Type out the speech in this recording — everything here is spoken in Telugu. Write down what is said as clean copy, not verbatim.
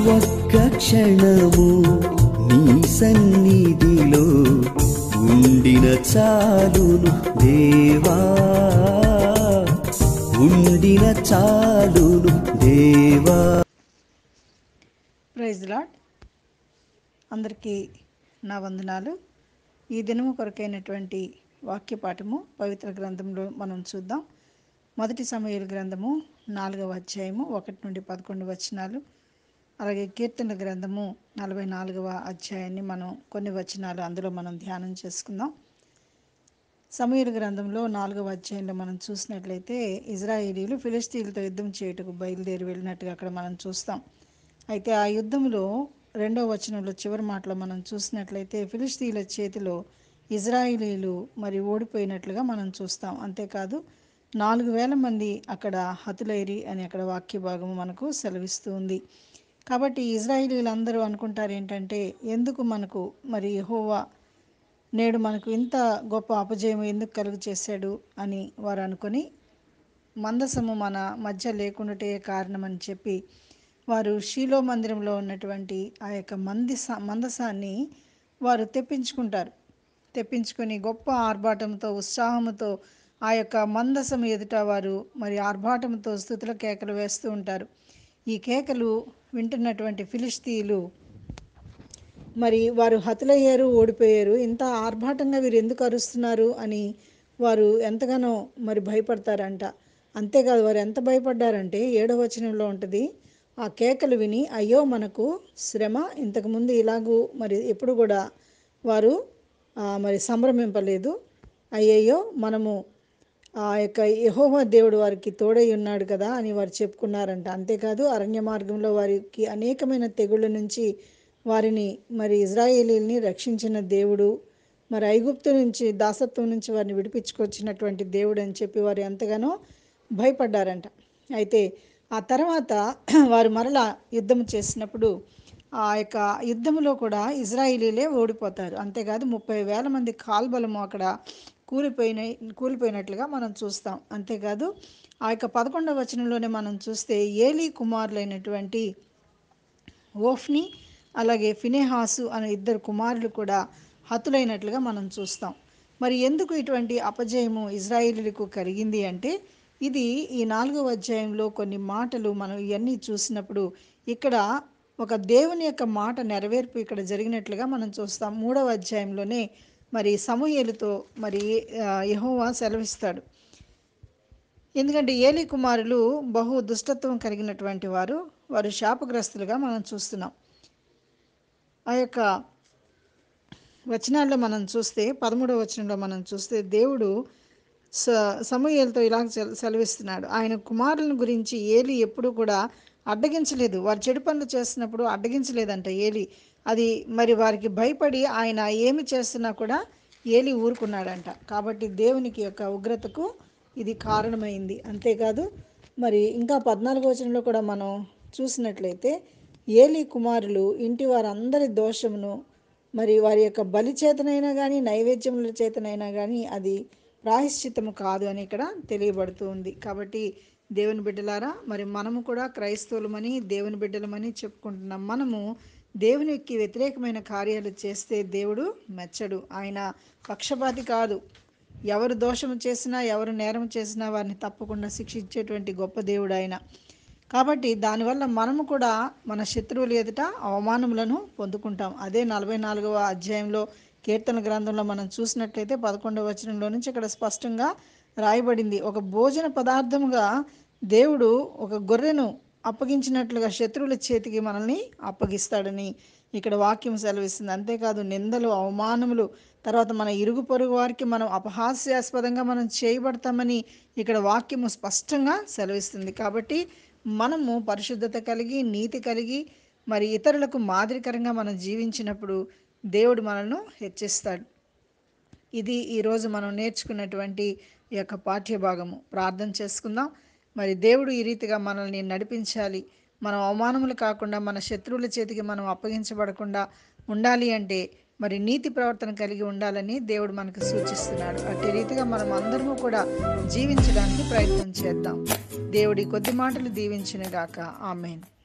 ఒక్క క్షణము నీ సన్నిధిలో ఉండిన చాలును దేవా, ఉండిన చాలును దేవా. Praise lord. అందరికీ నా వందనాలు. ఈ దినము కొరకైనటువంటి వాక్య పాఠము పవిత్ర గ్రంథంలో మనం చూద్దాం. మొదటి సమూయేలు గ్రంథము 4వ అధ్యాయము 1 నుండి 11 వచనాలు, అలాగే కీర్తనల గ్రంథము 44వ అధ్యాయాన్ని మనం కొన్ని వచనాలు అందులో మనం ధ్యానం చేసుకుందాం. సమూయేలు గ్రంథంలో 4వ అధ్యాయంలో మనం చూసినట్లయితే ఇజ్రాయేలీలు ఫిలిష్తీయులతో యుద్ధం చేయుటకు బయలుదేరి వెళ్ళినట్టుగా అక్కడ మనం చూస్తాం. అయితే ఆ యుద్ధంలో 2వ వచనంలో చివరి మాటలో మనం చూసినట్లయితే ఫిలిష్తీయుల చేతిలో ఇజ్రాయేలీలు మరి ఓడిపోయినట్లుగా మనం చూస్తాం. అంతేకాదు 4,000 మంది అక్కడ హతులైరి అని అక్కడ వాక్య భాగము మనకు సెలవిస్తూ ఉంది. కాబట్టి ఇజ్రాయేలీలందరూ అనుకుంటారు ఏంటంటే, ఎందుకు మనకు మరి యెహోవా నేడు మనకు ఇంత గొప్ప అపజయం ఎందుకు కలుగు చేశాడు అని వారు అనుకొని, మందసము మన మధ్య లేకుండాటే కారణమని చెప్పి వారు షీలో మందిరంలో ఉన్నటువంటి ఆ యొక్క మందసాన్ని వారు తెప్పించుకొని గొప్ప ఆర్భాటంతో ఉత్సాహంతో ఆ యొక్క మందసం ఎదుట వారు మరి ఆర్భాటంతో స్తుతుల కేకలు వేస్తూ ఉంటారు. ఈ కేకలు వింటున్నటువంటి ఫిలిష్తీయులు మరి వారు హతులయ్యారు, ఓడిపోయారు, ఇంత ఆర్భాటంగా వీరు ఎందుకు అరుస్తున్నారు అని వారు ఎంతగానో మరి భయపడతారంట. అంతేకాదు, వారు ఎంత భయపడ్డారంటే 7వ వచనంలో ఉంటుంది, ఆ కేకలు విని అయ్యో మనకు శ్రమ, ఇంతకుముందు ఇలాగూ మరి ఎప్పుడు కూడా వారు మరి సంభ్రమింపలేదు, అయ్యయ్యో మనము ఆ యొక్క యెహోవా దేవుడు వారికి తోడై ఉన్నాడు కదా అని వారు చెప్పుకున్నారంట. అంతేకాదు, అరణ్య మార్గంలో వారికి అనేకమైన తెగుళ్ళ నుంచి వారిని మరి ఇజ్రాయేలీల్ని రక్షించిన దేవుడు, మరి ఐగుప్తు నుంచి దాసత్వం నుంచి వారిని విడిపించుకొచ్చినటువంటి దేవుడు అని చెప్పి వారు ఎంతగానో భయపడ్డారంట. అయితే ఆ తర్వాత వారు మరలా యుద్ధం చేసినప్పుడు ఆ యొక్క యుద్ధంలో కూడా ఇజ్రాయేలీలే ఓడిపోతారు. అంతేకాదు 30,000 మంది కాల్బలము అక్కడ కూలిపోయినట్లుగా మనం చూస్తాం. అంతేకాదు ఆ యొక్క 11వ వచనంలోనే మనం చూస్తే ఏలీ కుమారులైనటువంటి ఓఫ్ని అలాగే ఫినెహాసు అనే 2 కుమారులు కూడా హతులైనట్లుగా మనం చూస్తాం. మరి ఎందుకు ఇటువంటి అపజయము ఇజ్రాయేలీలకు కలిగింది అంటే, ఇది ఈ 4వ అధ్యాయంలో కొన్ని మాటలు మనం ఇవన్నీ చూసినప్పుడు ఇక్కడ ఒక దేవుని యొక్క మాట నెరవేర్పు ఇక్కడ జరిగినట్లుగా మనం చూస్తాం. 3వ అధ్యాయంలోనే మరి సమూయేలుతో మరి యెహోవా సెలవిస్తాడు. ఎందుకంటే ఏలీ కుమారులు బహు దుష్టత్వం కలిగినటువంటి వారు శాపగ్రస్తులుగా మనం చూస్తున్నాం. ఆ యొక్క వచనాల్లో మనం చూస్తే 13వ వచనంలో మనం చూస్తే దేవుడు సమూయేలుతో ఇలా సెలవిస్తున్నాడు. ఆయన కుమారులను గురించి ఏలీ ఎప్పుడు కూడా అడ్డగించలేదు. వారు చెడు పనులు చేస్తున్నప్పుడు అడ్డగించలేదంట ఏలీ. అది మరి వారికి భయపడి ఆయన ఏమి చేస్తున్నా కూడా ఏలీ ఊరుకున్నాడంట. కాబట్టి దేవునికి యొక్క ఉగ్రతకు ఇది కారణమైంది. అంతేకాదు, మరి ఇంకా 14వ వచనంలో కూడా మనం చూసినట్లయితే ఏలీ కుమారులు ఇంటి వారందరి దోషమును మరి వారి యొక్క బలి చేతనైనా కానీ నైవేద్యముల చేతనైనా కానీ అది ప్రాయశ్చిత్తము కాదు అని ఇక్కడ తెలియబడుతూ ఉంది. కాబట్టి దేవుని బిడ్డలారా, మరి మనము కూడా క్రైస్తవులమని దేవుని బిడ్డలమని చెప్పుకుంటున్నాం. మనము దేవునికి వ్యతిరేకమైన కార్యాలు చేస్తే దేవుడు మెచ్చడు. ఆయన పక్షపాతి కాదు. ఎవరు దోషము చేసినా ఎవరు నేరం చేసినా వారిని తప్పకుండా శిక్షించేటువంటి గొప్ప దేవుడు ఆయన. కాబట్టి దానివల్ల మనము కూడా మన శత్రువుల ఎదుట అవమానములను పొందుకుంటాం. అదే 44వ అధ్యాయంలో కీర్తన గ్రంథంలో మనం చూసినట్లయితే 11వ వచనంలో నుంచి ఇక్కడ స్పష్టంగా రాయబడింది. ఒక భోజన పదార్థముగా దేవుడు ఒక గొర్రెను అప్పగించినట్లుగా శత్రువుల చేతికి మనల్ని అప్పగిస్తాడని ఇక్కడ వాక్యం సెలవిస్తుంది. అంతేకాదు, నిందలు, అవమానములు, తర్వాత మన ఇరుగు పొరుగు వారికి మనం అపహాస్యాస్పదంగా మనం చేయబడతామని ఇక్కడ వాక్యము స్పష్టంగా సెలవిస్తుంది. కాబట్టి మనము పరిశుద్ధత కలిగి నీతి కలిగి మరి ఇతరులకు మాదిరికరంగా మనం జీవించినప్పుడు దేవుడు మనల్ని హెచ్చిస్తాడు. ఇది ఈరోజు మనం నేర్చుకున్నటువంటి ఈ యొక్క పాఠ్యభాగము. ప్రార్థన చేసుకుందాం. మరి దేవుడు ఈ రీతిగా మనల్ని నడిపించాలి, మనం అవమానములు కాకుండా మన శత్రువుల చేతికి మనం అప్పగించబడకుండా ఉండాలి అంటే మరి నీతి ప్రవర్తన కలిగి ఉండాలని దేవుడు మనకు సూచిస్తున్నాడు. అట్టి రీతిగా మనం అందరము కూడా జీవించడానికి ప్రయత్నం చేద్దాం. దేవుడి కొద్ది మాటలు దీవించును గాక. ఆమేన్.